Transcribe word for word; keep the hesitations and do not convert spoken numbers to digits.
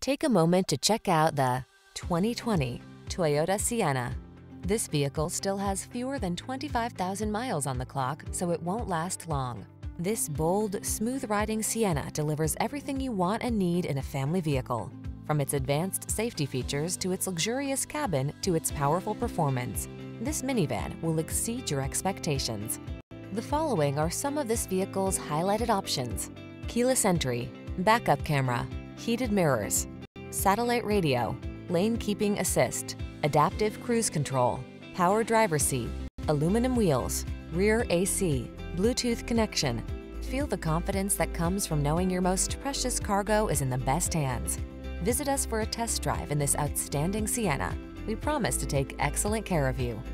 Take a moment to check out the twenty twenty Toyota Sienna. This vehicle still has fewer than twenty-five thousand miles on the clock, so it won't last long. This bold, smooth-riding Sienna delivers everything you want and need in a family vehicle. From its advanced safety features to its luxurious cabin to its powerful performance, this minivan will exceed your expectations. The following are some of this vehicle's highlighted options: keyless entry, backup camera, heated mirrors, satellite radio, lane keeping assist, adaptive cruise control, power driver seat, aluminum wheels, rear A C, Bluetooth connection. Feel the confidence that comes from knowing your most precious cargo is in the best hands. Visit us for a test drive in this outstanding Sienna. We promise to take excellent care of you.